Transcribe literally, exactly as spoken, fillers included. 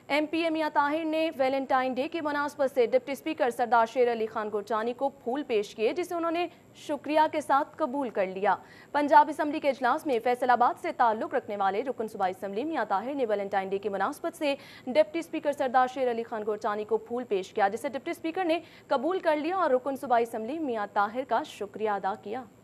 MP मियां ताहिर ने Valentine day की मुनासबत से डिप्टी स्पीकर सरदार शेर अली खान गुरजानी को फूल पेश किए, जिसे उन्होंने शुक्रिया के साथ कबूल कर लिया। पंजाब असम्बली के इजलास में फैसलाबाद से ताल्लुक रखने वाले रुकन सूबाई असम्बली मियां ताहिर ने वैलेंटाइन डे की मुनासबत से डिप्टी स्पीकर सरदार शेर अली खान गुरजानी को फूल पेश किया, जिसे डिप्टी स्पीकर ने कबूल कर लिया और रुकन सूबाई असम्बली मियां ताहिर का शुक्रिया अदा किया।